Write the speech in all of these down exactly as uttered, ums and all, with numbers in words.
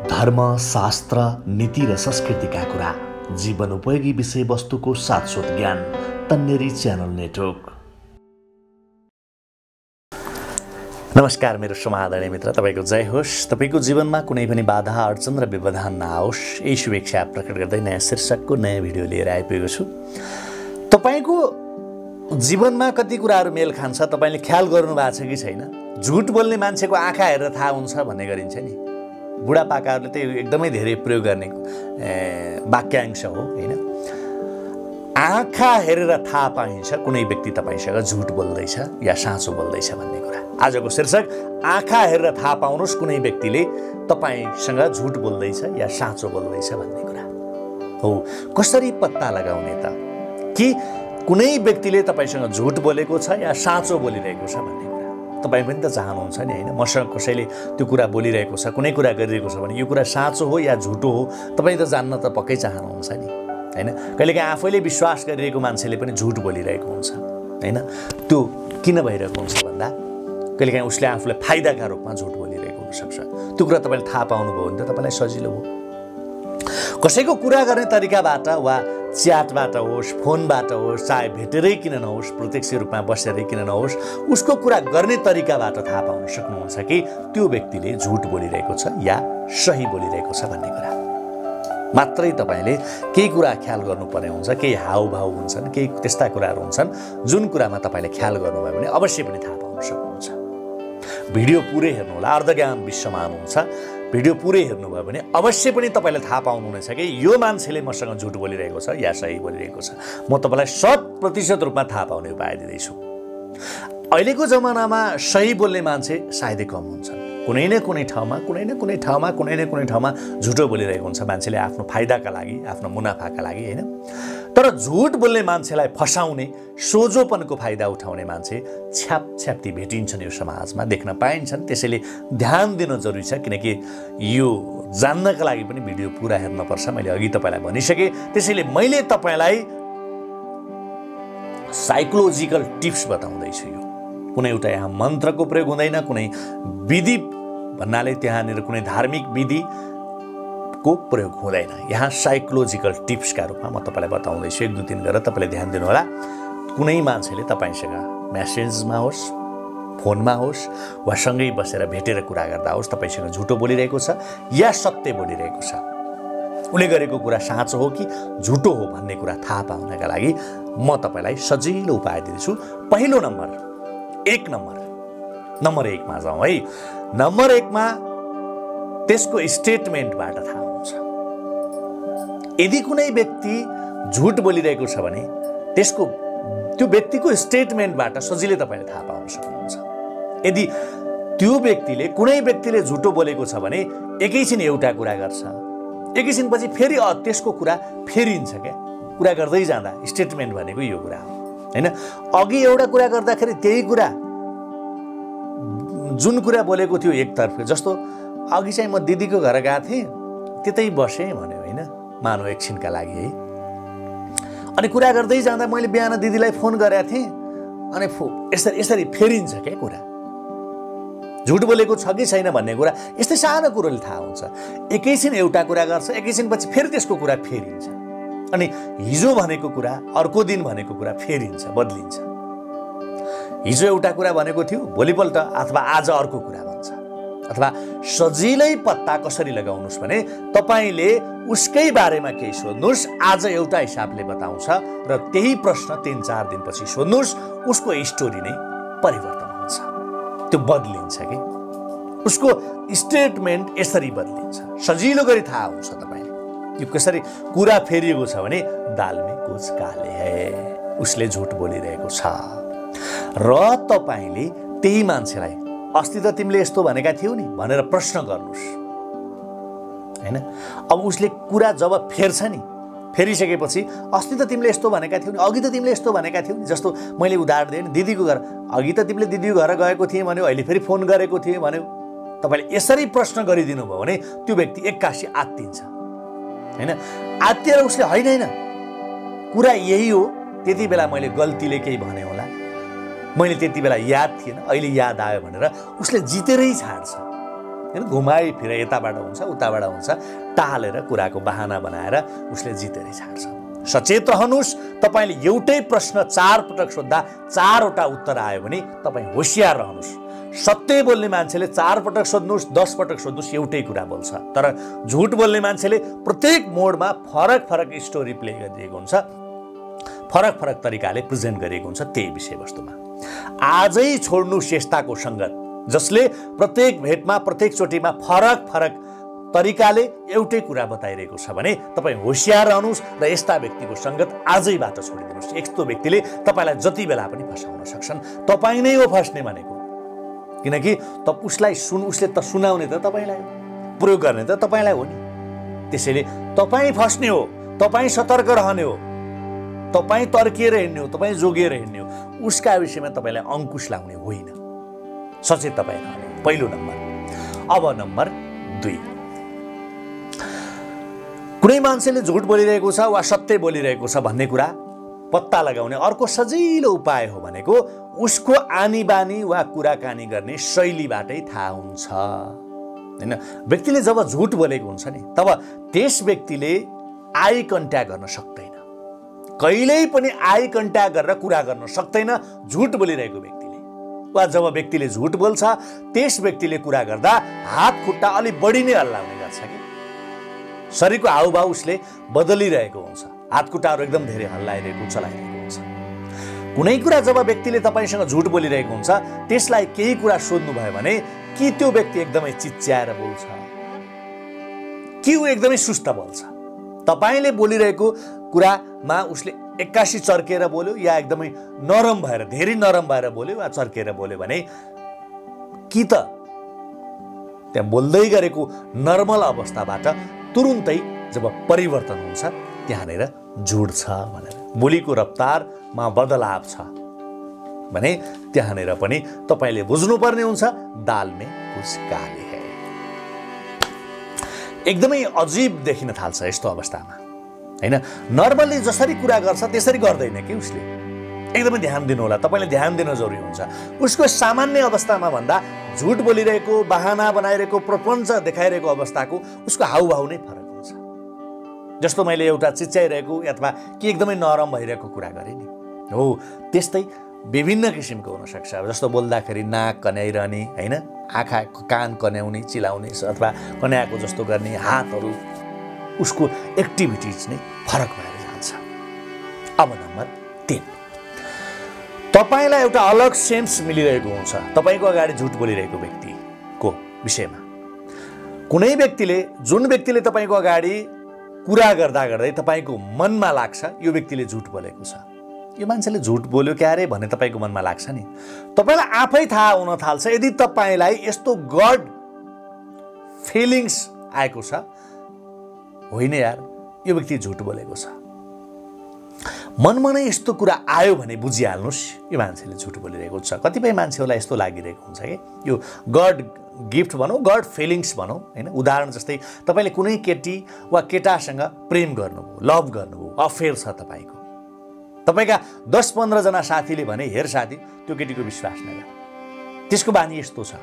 धर्म, शास्त्र, नीति र संस्कृतिका कुरा, जीवन उपयोगी विषयवस्तुको साथसोथ ज्ञान। तन्नेरी च्यानल नेटवर्क। नमस्कार मेरो समादरणीय मित्र, तपाईको जय होस्। तपाईको जीवनमा कुनै पनि बाधा, अडचन र व्यवधान नआओस्, यही शुभेच्छा प्रकट गर्दै नयाँ शीर्षकको नयाँ भिडियो लिएर आइपुगेको छु। तपाईको जीवनमा कति कुराहरू मेल खान्छ, तपाईले ख्याल गर्नु भएको छ कि छैन? झुट बोल्ने मान्छेको आँखा हेरेर थाहा हुन्छ भन्ने गरिन्छ नि। बुढापाकाहरूले त एकदमै धेरै प्रयोग गर्ने वाक्यांश हो हैन। आँखा हेरेर थाहा पाइन्छ कुनै व्यक्ति तपाईसँग झुट बोल्दैछ या साँचो बोल्दैछ भन्ने कुरा। आजको शीर्षक आँखा हेरेर थाहा पाउनुस् कुनै व्यक्तिले तपाईसँग झुट बोल्दैछ या साँचो बोल्दैछ भन्ने कुरा हो। कसरी पत्ता लगाउने त कि कुनै व्यक्तिले तपाईसँग झुट बोलेको छ या साँचो बोलिरहेको छ भन्ने कुरा। तपाईँ पनि त चाहनुहुन्छ नि हैन, मसँग कसैले त्यो कुरा बोलिरहेको छ, कुनै कुरा गरिरहेको छ भने यो कुरा साँचो हो या झुटो हो तपाईँ त जान्न त पक्कै चाहनुहुन्छ नि हैन। कहिलेकाहीँ आफैले विश्वास गरिरहेको मान्छेले पनि झुट बोलिरहेको हुन्छ हैन। त्यो किन भइरहेको हुन्छ भन्दा कहिलेकाहीँ उसले आफूलाई फाइदाका रूपमा झुट बोलिरहेको हुनसक्छ। त्यो कुरा तपाईँले थाहा पाउनुभयो भने त तपाईँलाई सजिलो हो। कसैको कुरा गर्ने तरिकाबाट वा च्याटबाट होस्, फोनबाट होस्, चाहे भेटेरै किन नहोस्, प्रत्यक्ष रूपमा बसेरै किन नहोस्, उसको कुरा गर्ने तरिकाबाट थाहा पाउन सक्नुहुन्छ कि त्यो व्यक्तिले झुट बोलिरहेको छ या सही बोलिरहेको छ भन्ने कुरा। मात्रै तपाईले केही कुरा ख्याल गर्नुपर्ने हुन्छ, केही हाउभाउ हुन्छन्, केही त्यस्ता कुराहरू हुन्छन् जुन कुरामा तपाईँले ख्याल गर्नुभयो भने अवश्य पनि थाहा पाउन सक्नुहुन्छ। भिडियो पुरै हेर्नु होला, अर्धज्ञान विश्वमान हुन्छ। भिडियो पुरै हेर्नुभयो भने अवश्य पनि तपाईँले थाहा पाउनुहुनेछ कि यो मान्छेले मसँग झुट बोलिरहेको छ या सही बोलिरहेको छ। म तपाईँलाई शत प्रतिशत रूपमा थाहा पाउने उपाय दिँदैछु। अहिलेको जमानामा सही बोल्ने मान्छे सायदै कम हुन्छन्। कुनै न कुनै ठाउँमा कुनै न कुनै ठाउँमा कुनै न कुनै ठाउँमा झुटो बोलिरहेको हुन्छ मान्छेले, आफ्नो फाइदाका लागि, आफ्नो मुनाफाका लागि हैन। तर झुट बोल्ने मान्छेलाई फसाउने, सोझोपनको फाइदा उठाउने मान्छे छ्याप छ्याप्ती भेटिन्छन् यो समाजमा, देख्न पाइन्छन्। त्यसैले ध्यान दिन जरुरी छ, किनकि यो जान्नका लागि पनि भिडियो पुरा हेर्नुपर्छ। मैले अघि तपाईँलाई भनिसकेँ। त्यसैले मैले तपाईँलाई साइकोलोजिकल टिप्स बताउँदैछु। यो कुनै एउटा यहाँ मन्त्रको प्रयोग हुँदैन, कुनै विधि भन्नाले त्यहाँनिर कुनै धार्मिक विधिको प्रयोग हुँदैन। यहाँ साइकोलोजिकल टिप्सका रूपमा म तपाईँलाई बताउँदैछु। एक दुई तिन गरेर तपाईँले ध्यान दिनुहोला। कुनै मान्छेले तपाईँसँग म्यासेजमा होस्, फोनमा होस् वा सँगै बसेर भेटेर कुरा गर्दा होस् तपाईँसँग झुटो बोलिरहेको छ या सत्य बोलिरहेको छ, उसले गरेको कुरा साँचो हो कि झुटो हो भन्ने कुरा थाहा पाउनका लागि म तपाईँलाई सजिलो उपाय दिन्छु। पहिलो नम्बर, एक नम्बर नम्बर एकमा जाउँ है। नम्बर एकमा त्यसको स्टेटमेन्टबाट थाहा हुन्छ। यदि कुनै व्यक्ति झुट बोलिरहेको छ भने त्यसको त्यो व्यक्तिको स्टेटमेन्टबाट सजिलै तपाईँले थाहा पाउन सक्नुहुन्छ। यदि त्यो व्यक्तिले कुनै व्यक्तिले झुटो बोलेको छ भने एकैछिन एउटा कुरा गर्छ, एकैछिनपछि फेरि त्यसको कुरा फेरिन्छ क्या। कुरा गर्दै जाँदा स्टेटमेन्ट भनेको यो कुरा हो हैन। अघि एउटा कुरा गर्दाखेरि त्यही कुरा जुन कुरा बोलेको थियो एकतर्फे, जस्तो अघि चाहिँ म दिदीको घर गएको थिएँ, त्यतै बसेँ भन्यो होइन, मानौ एकछिनका लागि है। अनि कुरा गर्दै जाँदा मैले बिहान दिदीलाई फोन गरेको थिएँ, अनि फो यसरी यसरी फेरिन्छ क्या कुरा। झुट बोलेको छ कि छैन भन्ने कुरा यस्तै सानो कुरोले थाहा हुन्छ। एकैछिन एउटा कुरा गर्छ, एकैछिनपछि फेरि त्यसको कुरा फेरिन्छ। अनि हिजो भनेको कुरा अर्को दिन भनेको कुरा फेरिन्छ, बदलिन्छ। हिजो एउटा कुरा भनेको थियो, भोलिपल्ट अथवा आज अर्को कुरा भन्छ। अथवा सजिलै पत्ता कसरी लगाउनुहोस् भने तपाईँले उसकै बारेमा केही सोध्नुहोस्, आज एउटा हिसाबले बताउँछ र त्यही प्रश्न तिन चार दिनपछि सोध्नुहोस्, उसको स्टोरी नै परिवर्तन हुन्छ, त्यो बदलिन्छ कि। उसको स्टेटमेन्ट यसरी बदलिन्छ, सजिलो गरी थाहा हुन्छ तपाईँले यो कसरी कुरा फेरिएको छ भने दालमे कुछ काले है, उसले झुट बोलिरहेको छ। र तपाईँले त्यही मान्छेलाई अस्ति त तिमीले यस्तो भनेका थियौ नि भनेर प्रश्न गर्नुहोस् हैन। अब उसले कुरा जब फेर्छ नि, फेरिसकेपछि अस्ति त तिमीले यस्तो भनेका थियौ नि, अघि त तिमीले यस्तो भनेका थियौ नि। जस्तो मैले उदाहरण दिएँ नि, दिदीको घर, अघि त तिमीले दिदीको घर गएको थिएँ भन्यो, अहिले फेरि फोन गरेको थिएँ भन्यो। तपाईँले यसरी प्रश्न गरिदिनु भयो भने त्यो व्यक्ति एक्कासी आत्तिन्छ हैन। आत्तिएर उसले होइन होइन कुरा यही हो, त्यति बेला मैले गल्तीले केही भने होला, मैले त्यति बेला याद थिएन, अहिले याद आयो भनेर उसले जितेरै छाड्छ। हैन घुमाइ फिरे यताबाट हुन्छ उताबाट हुन्छ टालेर कुराको बहाना बनाएर उसले जितेरै छाड्छ। सचेत रहनुस्। तपाईले एउटै प्रश्न चार पटक सोध्दा चारवटा उत्तर आयो भने तपाई होशियार रहनुस्। सत्य बोल्ने मान्छेले चार पटक सोध्नुस् दस पटक सोध्नुस् एउटै कुरा बोल्छ, तर झुट बोल्ने मान्छेले प्रत्येक मोडमा फरक फरक स्टोरी प्ले गरिएको हुन्छ, फरक फरक तरिकाले प्रेजेन्ट गरिएको हुन्छ त्यही विषयवस्तुमा। आजै छोड्नुस् यस्ताको सङ्गत जसले प्रत्येक भेटमा प्रत्येक चोटिमा फरक फरक तरिकाले एउटै कुरा बताइरहेको छ भने तपाईँ होशियार रहनुहोस् र यस्ता व्यक्तिको सङ्गत आजैबाट छोडिदिनुहोस्। यस्तो व्यक्तिले तपाईँलाई जति बेला पनि फसाउन सक्छन्। तपाईँ नै हो फस्ने भनेको, किनकि त उसलाई सुन उसले त सुनाउने त तपाईँलाई हो, प्रयोग गर्ने त तपाईँलाई हो नि। त्यसैले तपाईँ फस्ने हो, तपाईँ सतर्क रहने हो, तपाईँ तर्किएर हिँड्ने हो, तपाईँ जोगिएर हिँड्ने हो। उसका विषयमा तपाईँलाई अङ्कुश लाउने होइन, सचेत तपाईँ रहने पहिलो नम्बर। अब नम्बर दुई, कुनै मान्छेले झुट बोलिरहेको छ वा सत्य बोलिरहेको छ भन्ने कुरा पत्ता लगाउने अर्को सजिलो उपाय हो भनेको उसको आनी बानी वा कुराकानी गर्ने शैलीबाटै थाहा हुन्छ हैन। व्यक्तिले जब झुट बोलेको हुन्छ नि तब त्यस व्यक्तिले आई कन्ट्याक्ट गर्न सक्दैन, कहिल्यै पनि आई कन्ट्याक्ट गरेर कुरा गर्न सक्दैन झुट बोलिरहेको व्यक्तिले। वा जब व्यक्तिले झुट बोल्छ त्यस व्यक्तिले कुरा गर्दा हात खुट्टा अलि बढी नै हल्लाउने गर्छ कि शरीरको हाउभाउ उसले बदलिरहेको हुन्छ, हात खुट्टाहरू एकदम धेरै हल्लाइरहेको चलाइरहेको हुन्छ। कुनै कुरा जब व्यक्तिले तपाईँसँग झुट बोलिरहेको हुन्छ त्यसलाई केही कुरा सोध्नुभयो भने कि त्यो व्यक्ति एकदमै चिच्याएर बोल्छ कि ऊ एकदमै सुस्त बोल्छ, तपाईँले बोलिरहेको कुरामा उसले एक्कासी चर्केर बोल्यो या एकदमै नरम भएर धेरै नरम भएर बोल्यो वा चर्केर बोल्यो भने कि त त्यहाँ बोल्दै गरेको नर्मल अवस्थाबाट तुरुन्तै जब परिवर्तन हुन्छ त्यहाँनिर झुट छ भनेर, बोलीको रफ्तारमा बदलाव छ भने त्यहाँनिर पनि तपाईँले बुझ्नुपर्ने हुन्छ दालमे कुछ काले है। एकदमै अजीब देखिन थाल्छ यस्तो अवस्थामा हैन। नर्मली जसरी कुरा गर्छ त्यसरी गर्दैन कि उसले, एकदमै ध्यान दिनु होला, तपाईँले ध्यान दिन जरुरी हुन्छ। उसको सामान्य अवस्थामा भन्दा झुट बोलिरहेको बहाना बनाइरहेको प्रपञ्च देखाइरहेको अवस्थाको उसको हाउभाउ नै फरक हुन्छ। जस्तो मैले एउटा चिच्याइरहेको अथवा कि एकदमै नरम भइरहेको कुरा गरेँ नि हो, त्यस्तै विभिन्न किसिमको हुनसक्छ। जस्तो बोल्दाखेरि नाक कन्याइरहने होइन, आँखा कान कन्याउने चिलाउने अथवा कन्याको जस्तो गर्ने, हातहरू उसको एक्टिभिटिज नै फरक भएर जान्छ। अब नम्बर तीन, तपाईलाई एउटा अलग सेन्स मिलिरहेको हुन्छ तपाईको अगाडि झुट बोलिरहेको व्यक्तिको विषयमा। कुनै व्यक्तिले जुन व्यक्तिले तपाईको अगाडि कुरा गर्दा गर्दै तपाईको मनमा लाग्छ यो व्यक्तिले झुट बोलेको छ, यो मान्छेले झुट बोल्यो क्या रे भन्ने तपाईको मनमा लाग्छ नि, तपाईलाई आफै थाहा हुन थाल्छ यदि तपाईलाई यस्तो गड फिलिङ्स आएको छ होइन यार यो व्यक्ति झुट बोलेको छ, मनमा नै यस्तो कुरा आयो भने बुझिहाल्नुस् यो मान्छेले झुट बोलिरहेको छ। कतिपय मान्छेहरूलाई यस्तो लागिरहेको हुन्छ कि यो गड गिफ्ट भनौँ, गड फिलिङ्स भनौँ होइन। उदाहरण जस्तै तपाईँले कुनै केटी वा केटासँग प्रेम गर्नुभयो, लभ गर्नुभयो, अफेयर छ तपाईँको, तपाईँका दस पन्ध्रजना साथीले भने हेर साथी त्यो केटीको विश्वास नगर, त्यसको बानी यस्तो छ,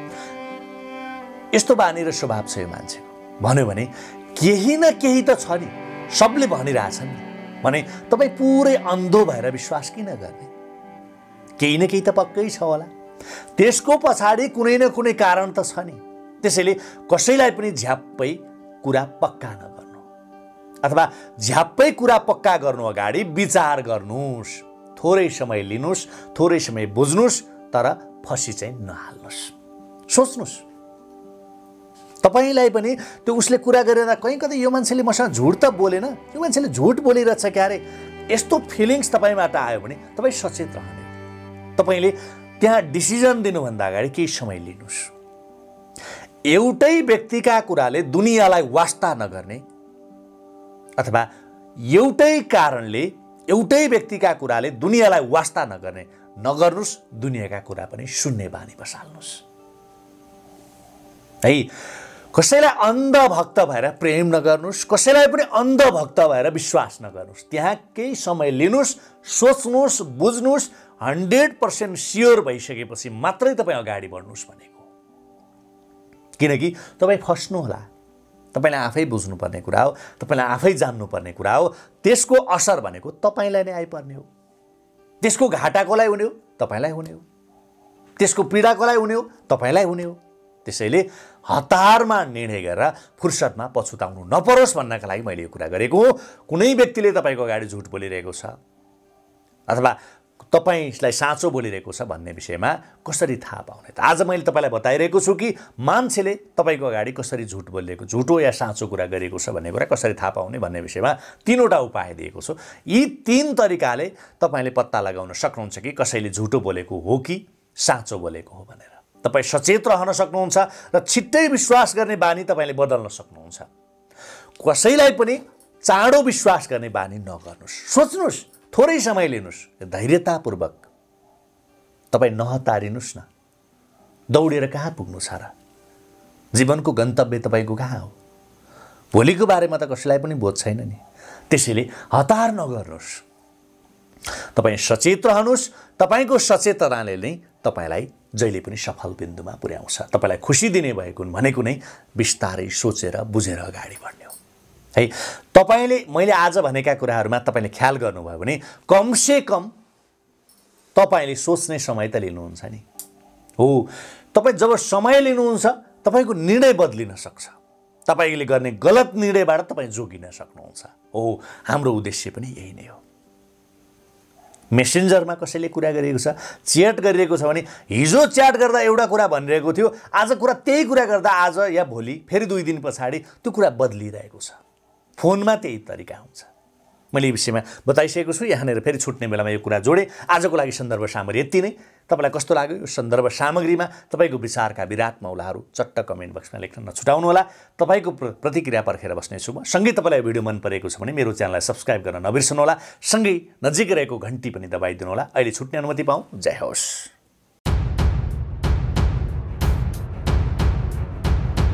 यस्तो बानी र स्वभाव छ यो मान्छेको भन्यो भने केही न केही त छ नि, सबले भनिरहेछन् नि भने तपाईँ पुरै अन्धो भएर विश्वास किन गर्ने? केही न केही त पक्कै छ होला, त्यसको पछाडि कुनै न कुनै कारण त छ नि। त्यसैले कसैलाई पनि झ्याप्पै कुरा पक्का नगर्नु अथवा झ्याप्पै कुरा पक्का गर्नु अगाडि विचार गर्नुहोस्, थोरै समय लिनुहोस्, थोरै समय बुझ्नुहोस्, तर फसी चाहिँ नहाल्नुहोस्, सोच्नुहोस्। तपाईलाई पनि त्यो उसले कुरा गरेर कहीँ कतै यो मान्छेले मसँग झुट त बोलेन, यो मान्छेले झुट बोलिरहेछ क्यारे, यस्तो फिलिङ्स तपाईँबाट आयो भने तपाईँ सचेत रहने हो। तपाईँले त्यहाँ डिसिजन दिनुभन्दा अगाडि केही समय लिनुहोस्। एउटै व्यक्तिका कुराले दुनियाँलाई वास्ता नगर्ने अथवा एउटै कारणले एउटै व्यक्तिका कुराले दुनियाँलाई वास्ता नगर्ने नगर्नुहोस्, दुनियाँका कुरा पनि सुन्ने बानी बसाल्नुहोस् है। कसैलाई अन्धभक्त भएर प्रेम नगर्नुहोस्, कसैलाई पनि अन्धभक्त भएर विश्वास नगर्नुहोस्। त्यहाँ केही समय लिनुहोस्, सोच्नुहोस्, बुझ्नुहोस्, हन्ड्रेड पर्सेन्ट स्योर भइसकेपछि मात्रै तपाईँ अगाडि बढ्नुहोस् भनेको। किनकि तपाईँ फस्नुहोला। तपाईँले आफै बुझ्नुपर्ने कुरा हो, तपाईँले आफै जान्नुपर्ने कुरा हो। त्यसको असर भनेको तपाईँलाई नै आइपर्ने हो। त्यसको घाटा कसलाई हुने हो? तपाईँलाई हुने हो। त्यसको पीडा कसलाई हुने हो? तपाईँलाई हुने हो। त्यसैले हतारमा निर्णय गरेर फुर्सदमा पछुताउनु नपरोस् भन्नका लागि मैले यो कुरा गरेको हो। कुनै व्यक्तिले तपाईँको अगाडि झुट बोलिरहेको छ अथवा तपाईलाई साँचो बोलिरहेको छ भन्ने विषयमा कसरी थाहा पाउने त? आज मैले तपाईँलाई बताइरहेको छु कि मान्छेले तपाईँको अगाडि कसरी झुट बोलिरहेको, झुटो या साँचो कुरा गरेको छ भन्ने कुरा कसरी थाहा पाउने भन्ने विषयमा तीनवटा उपाय दिएको छु। यी तीन तरिकाले तपाईँले पत्ता लगाउन सक्नुहुन्छ कि कसैले झुटो बोलेको हो कि साँचो बोलेको हो भनेर। तपाईँ सचेत रहन सक्नुहुन्छ र छिट्टै विश्वास गर्ने बानी तपाईँले बदल्न सक्नुहुन्छ। कसैलाई पनि चाँडो विश्वास गर्ने बानी नगर्नुहोस्। सोच्नुहोस्, थोरै समय लिनुहोस्, धैर्यतापूर्वक तपाईँ नहतारिनुहोस् न। दौडेर कहाँ पुग्नु छ र? जीवनको गन्तव्य तपाईँको कहाँ हो? भोलिको बारेमा त कसैलाई पनि बोध छैन नि। त्यसैले हतार नगर्नुहोस्। तपाईँ सचेत रहनुहोस्। तपाईँको सचेतनाले नै तपाईँलाई जहिले पनि सफल बिन्दुमा पुर्याउँछ। तपाईँलाई खुसी दिने भएको भनेको नै बिस्तारै सोचेर बुझेर अगाडि बढ्ने हो है। तपाईँले मैले आज भनेका कुराहरूमा तपाईँले ख्याल गर्नुभयो भने कमसे कम तपाईँले सोच्ने समय त लिनुहुन्छ नि हो। तपाईँ जब समय लिनुहुन्छ तपाईँको निर्णय बदलिन सक्छ। तपाईँले गर्ने गलत निर्णयबाट तपाईँ जोगिन सक्नुहुन्छ हो। हाम्रो उद्देश्य पनि यही नै हो। मेसेन्जरमा कसैले कुरा गरिएको छ, च्याट गरिरहेको छ भने हिजो च्याट गर्दा एउटा कुरा भनिरहेको थियो, आज कुरा त्यही कुरा गर्दा आज या भोलि फेरि दुई दिन पछाडि त्यो कुरा बदलिरहेको छ। फोनमा त्यही तरिका हुन्छ। मैले यो विषयमा बताइसकेको छु। यहाँनिर फेरि छुट्ने बेलामा यो कुरा जोडेँ। आजको लागि सन्दर्भ सामग्री यति नै। तपाईँलाई कस्तो लाग्यो यो सन्दर्भ सामग्रीमा? तपाईँको विचारका विराट मौलाहरू चट्ट कमेन्ट बक्समा लेख्न नछुटाउनुहोला। तपाईँको प्रतिक्रिया पर्खेर बस्नेछु म। सँगै तपाईँलाई भिडियो मन परेको छ भने मेरो च्यानललाई सब्स्क्राइब गर्न नबिर्सनुहोला। सँगै नजिकै रहेको घन्टी पनि दबाइदिनुहोला। अहिले छुट्ने अनुमति पाऊँ। जय होस्।